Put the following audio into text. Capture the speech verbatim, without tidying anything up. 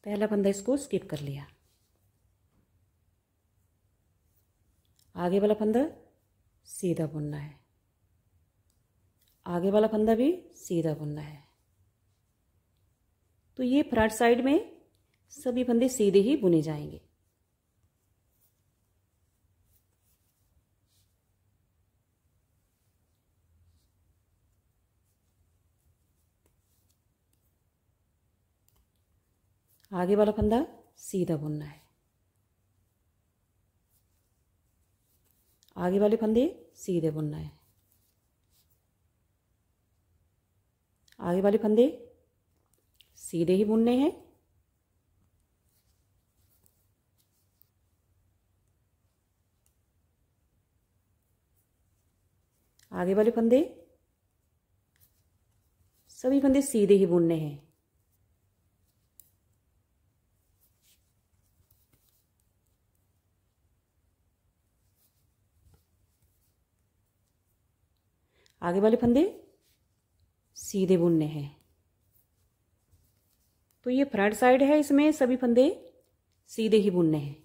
पहला फंदा इसको स्किप कर लिया। आगे वाला फंदा सीधा बुनना है, आगे वाला फंदा भी सीधा बुनना है। तो ये फ्रंट साइड में सभी फंदे सीधे ही बुने जाएंगे। आगे वाला फंदा सीधा बुनना है, आगे वाले फंदे सीधे बुनना है, आगे वाले फंदे सीधे ही बुनने हैं, आगे वाले फंदे सभी फंदे सीधे ही बुनने हैं। आगे वाले फंदे सीधे बुनने हैं। तो ये फ्रंट साइड है, इसमें सभी फंदे सीधे ही बुनने हैं।